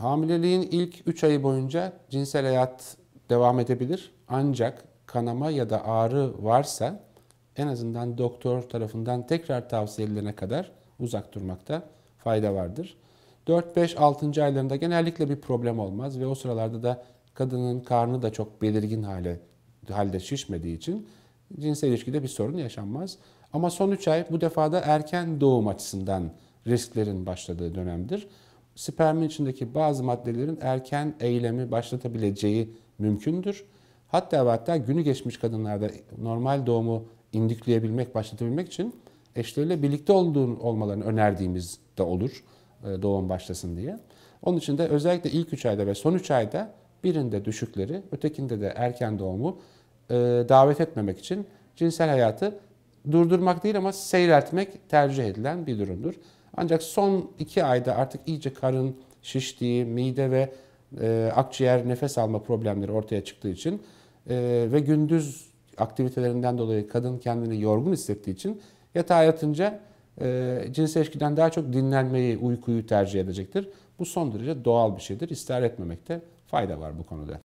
Hamileliğin ilk 3 ayı boyunca cinsel hayat devam edebilir. Ancak kanama ya da ağrı varsa en azından doktor tarafından tekrar tavsiye edilene kadar uzak durmakta fayda vardır. 4-5-6. aylarında genellikle bir problem olmaz ve o sıralarda da kadının karnı da çok belirgin halde şişmediği için cinsel ilişkide bir sorun yaşanmaz. Ama son 3 ay bu defa da erken doğum açısından risklerin başladığı dönemdir. Spermin içindeki bazı maddelerin erken eylemi başlatabileceği mümkündür. Hatta günü geçmiş kadınlarda normal doğumu indükleyebilmek, başlatabilmek için eşleriyle birlikte olmalarını önerdiğimiz de olur doğum başlasın diye. Onun için de özellikle ilk 3 ayda ve son 3 ayda birinde düşükleri, ötekinde de erken doğumu davet etmemek için cinsel hayatı durdurmak değil ama seyreltmek tercih edilen bir durumdur. Ancak son 2 ayda artık iyice karın şiştiği, mide ve akciğer nefes alma problemleri ortaya çıktığı için ve gündüz aktivitelerinden dolayı kadın kendini yorgun hissettiği için yatağa yatınca cinsel ilişkiden daha çok dinlenmeyi, uykuyu tercih edecektir. Bu son derece doğal bir şeydir. İstihar etmemekte fayda var bu konuda.